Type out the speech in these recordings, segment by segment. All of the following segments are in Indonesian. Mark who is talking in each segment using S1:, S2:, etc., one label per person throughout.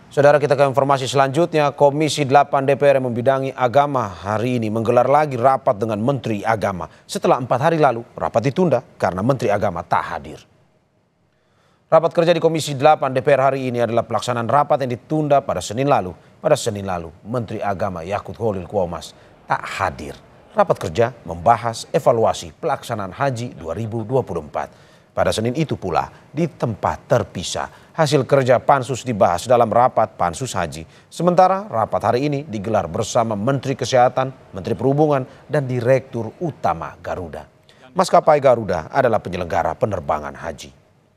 S1: Saudara, kita ke informasi selanjutnya. Komisi 8 DPR yang membidangi agama hari ini menggelar lagi rapat dengan Menteri Agama. Setelah 4 hari lalu, rapat ditunda karena Menteri Agama tak hadir. Rapat kerja di Komisi 8 DPR hari ini adalah pelaksanaan rapat yang ditunda pada Senin lalu. Pada Senin lalu, Menteri Agama Yakut Holil Quomas tak hadir. Rapat kerja membahas evaluasi pelaksanaan Haji 2024. Pada Senin itu pula, di tempat terpisah, hasil kerja Pansus dibahas dalam rapat Pansus Haji. Sementara rapat hari ini digelar bersama Menteri Kesehatan, Menteri Perhubungan, dan Direktur Utama Garuda. Maskapai Garuda adalah penyelenggara penerbangan haji.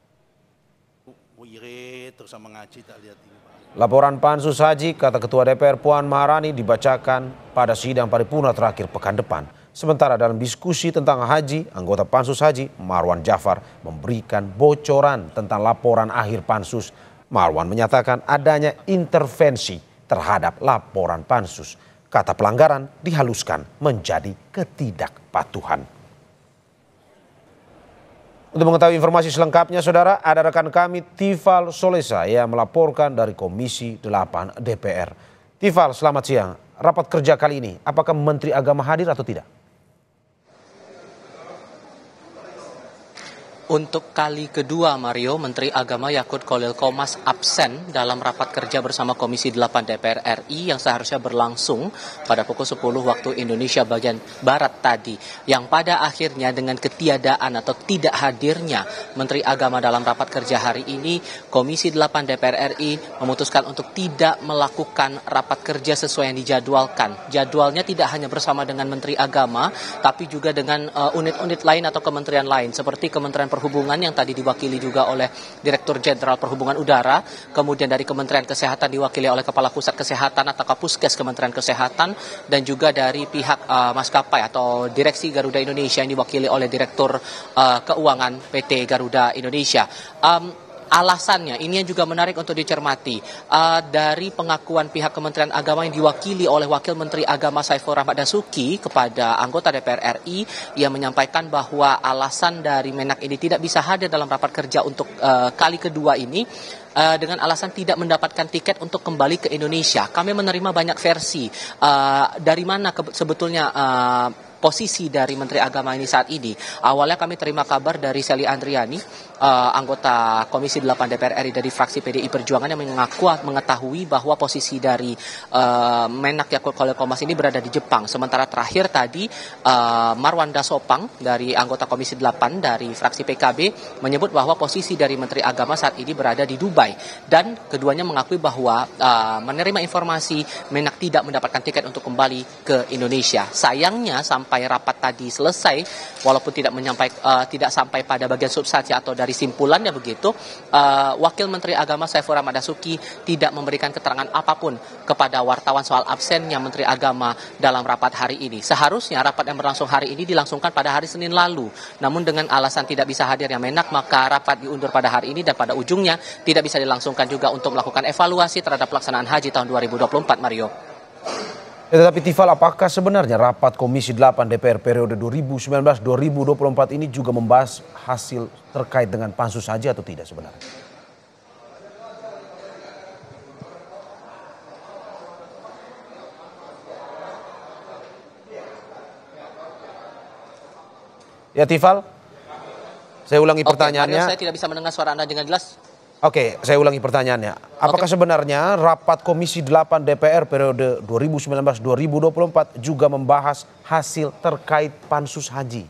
S1: Laporan Pansus Haji, kata Ketua DPR Puan Maharani, dibacakan pada sidang paripurna terakhir pekan depan. Sementara dalam diskusi tentang haji, anggota Pansus Haji Marwan Jafar memberikan bocoran tentang laporan akhir Pansus. Marwan menyatakan adanya intervensi terhadap laporan Pansus. Kata pelanggaran dihaluskan menjadi ketidakpatuhan. Untuk mengetahui informasi selengkapnya, saudara, ada rekan kami Tifal Solesa yang melaporkan dari Komisi 8 DPR. Tifal, selamat siang. Rapat kerja kali ini, apakah Menteri Agama hadir atau tidak?
S2: Untuk kali kedua, Mario, Menteri Agama Yakut Holil Quomas absen dalam rapat kerja bersama Komisi 8 DPR RI yang seharusnya berlangsung pada pukul 10 waktu Indonesia bagian Barat tadi. Yang pada akhirnya dengan ketiadaan atau tidak hadirnya Menteri Agama dalam rapat kerja hari ini, Komisi 8 DPR RI memutuskan untuk tidak melakukan rapat kerja sesuai yang dijadwalkan. Jadwalnya tidak hanya bersama dengan Menteri Agama, tapi juga dengan unit-unit lain atau kementerian lain, seperti Kementerian Perhubungan yang tadi diwakili juga oleh Direktur Jenderal Perhubungan Udara, kemudian dari Kementerian Kesehatan diwakili oleh Kepala Pusat Kesehatan atau Kapuskes Kementerian Kesehatan, dan juga dari pihak maskapai atau Direksi Garuda Indonesia yang diwakili oleh Direktur Keuangan PT Garuda Indonesia. Alasannya, ini yang juga menarik untuk dicermati, dari pengakuan pihak Kementerian Agama yang diwakili oleh Wakil Menteri Agama Saiful Rahmat Dasuki kepada anggota DPR RI, yang menyampaikan bahwa alasan dari Menak ini tidak bisa hadir dalam rapat kerja untuk kali kedua ini dengan alasan tidak mendapatkan tiket untuk kembali ke Indonesia. Kami menerima banyak versi dari mana sebetulnya posisi dari Menteri Agama ini saat ini. Awalnya kami terima kabar dari Seli Andriani, anggota Komisi 8 DPR RI dari fraksi PDI Perjuangan, yang mengetahui bahwa posisi dari Menak Yakut Holil Quomas ini berada di Jepang. Sementara terakhir tadi Marwan Dasopang dari anggota Komisi 8 dari fraksi PKB menyebut bahwa posisi dari Menteri Agama saat ini berada di Dubai. Dan keduanya mengakui bahwa menerima informasi Menak tidak mendapatkan tiket untuk kembali ke Indonesia. Sayangnya sampai rapat tadi selesai, walaupun tidak sampai pada bagian substansi atau dari simpulannya begitu, Wakil Menteri Agama Saiful Rahmat Dasuki tidak memberikan keterangan apapun kepada wartawan soal absennya Menteri Agama dalam rapat hari ini. Seharusnya rapat yang berlangsung hari ini dilangsungkan pada hari Senin lalu, namun dengan alasan tidak bisa hadirnya Menak, maka rapat diundur pada hari ini dan pada ujungnya tidak bisa dilangsungkan juga untuk melakukan evaluasi terhadap pelaksanaan haji tahun 2024, Mario.
S1: Tetapi Tifal, apakah sebenarnya rapat Komisi 8 DPR periode 2019-2024 ini juga membahas hasil terkait dengan Pansus Haji atau tidak sebenarnya? Ya Tifal, saya ulangi pertanyaannya.
S2: Mario, saya tidak bisa mendengar suara Anda dengan jelas.
S1: Oke, saya ulangi pertanyaannya. Apakah sebenarnya rapat Komisi 8 DPR periode 2019-2024 juga membahas hasil terkait Pansus Haji?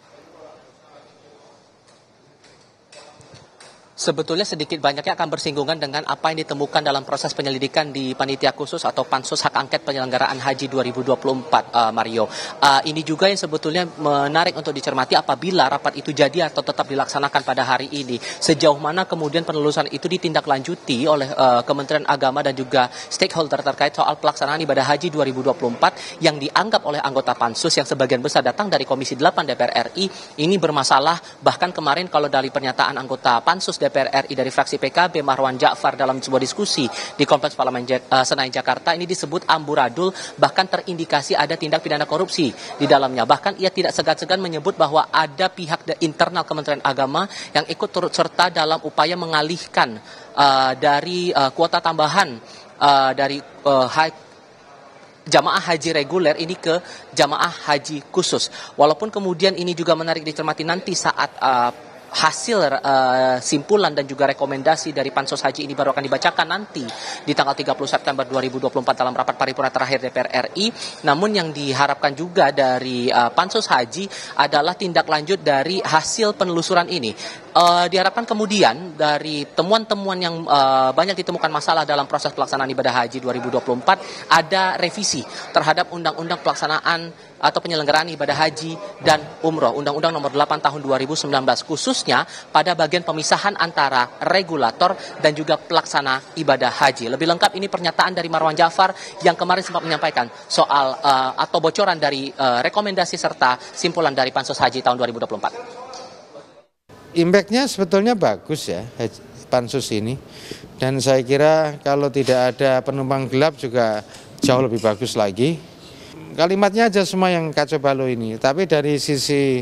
S2: Sebetulnya sedikit banyaknya akan bersinggungan dengan apa yang ditemukan dalam proses penyelidikan di Panitia Khusus atau Pansus Hak Angket Penyelenggaraan Haji 2024, Mario. Ini juga yang sebetulnya menarik untuk dicermati apabila rapat itu jadi atau tetap dilaksanakan pada hari ini. Sejauh mana kemudian penelusuran itu ditindaklanjuti oleh Kementerian Agama dan juga stakeholder terkait soal pelaksanaan ibadah haji 2024 yang dianggap oleh anggota Pansus yang sebagian besar datang dari Komisi 8 DPR RI ini bermasalah. Bahkan kemarin kalau dari pernyataan anggota Pansus DPR RI dari fraksi PKB Marwan Jafar dalam sebuah diskusi di Kompleks Parlemen Senayan Jakarta ini disebut amburadul, bahkan terindikasi ada tindak pidana korupsi di dalamnya. Bahkan ia tidak segan-segan menyebut bahwa ada pihak internal Kementerian Agama yang ikut turut serta dalam upaya mengalihkan dari kuota tambahan dari jamaah haji reguler ini ke jamaah haji khusus. Walaupun kemudian ini juga menarik dicermati nanti saat hasil simpulan dan juga rekomendasi dari Pansus Haji ini baru akan dibacakan nanti di tanggal 30 September 2024 dalam rapat paripurna terakhir DPR RI. Namun yang diharapkan juga dari Pansus Haji adalah tindak lanjut dari hasil penelusuran ini. Diharapkan kemudian dari temuan-temuan yang banyak ditemukan masalah dalam proses pelaksanaan ibadah haji 2024 ada revisi terhadap undang-undang pelaksanaan atau penyelenggaraan ibadah haji dan umroh, Undang-Undang Nomor 8 Tahun 2019, khususnya pada bagian pemisahan antara regulator dan juga pelaksana ibadah haji. Lebih lengkap ini pernyataan dari Marwan Jafar yang kemarin sempat menyampaikan soal atau bocoran dari rekomendasi serta simpulan dari Pansus Haji tahun 2024.
S3: Impact-nya sebetulnya bagus ya, Pansus ini. Dan saya kira kalau tidak ada penumpang gelap juga jauh lebih bagus lagi. Kalimatnya aja semua yang kacau balau ini, tapi dari sisi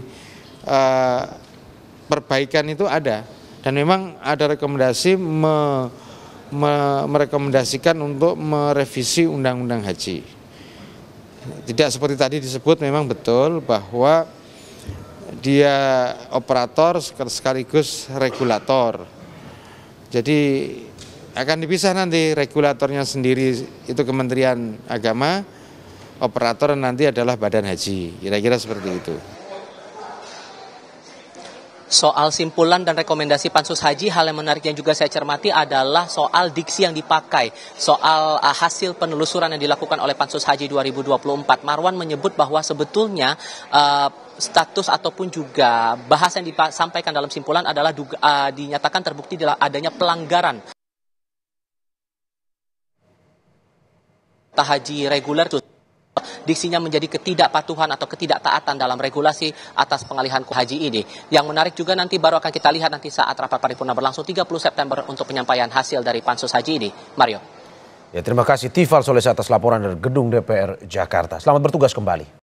S3: perbaikan itu ada. Dan memang ada rekomendasi merekomendasikan untuk merevisi Undang-Undang Haji. Tidak seperti tadi disebut, memang betul bahwa dia operator sekaligus regulator. Jadi akan dipisah nanti, regulatornya sendiri itu Kementerian Agama, operator nanti adalah Badan Haji, kira-kira seperti itu.
S2: Soal simpulan dan rekomendasi Pansus Haji, hal yang menarik yang juga saya cermati adalah soal diksi yang dipakai, soal hasil penelusuran yang dilakukan oleh Pansus Haji 2024. Marwan menyebut bahwa sebetulnya status ataupun juga bahasa yang disampaikan dalam simpulan adalah dinyatakan terbukti adanya pelanggaran haji reguler. Diksinya menjadi ketidakpatuhan atau ketidaktaatan dalam regulasi atas pengalihan haji ini. Yang menarik juga nanti baru akan kita lihat nanti saat rapat paripurna berlangsung 30 September untuk penyampaian hasil dari Pansus Haji ini. Mario.
S1: Ya, terima kasih Tifal Solesa atas laporan dari Gedung DPR Jakarta. Selamat bertugas kembali.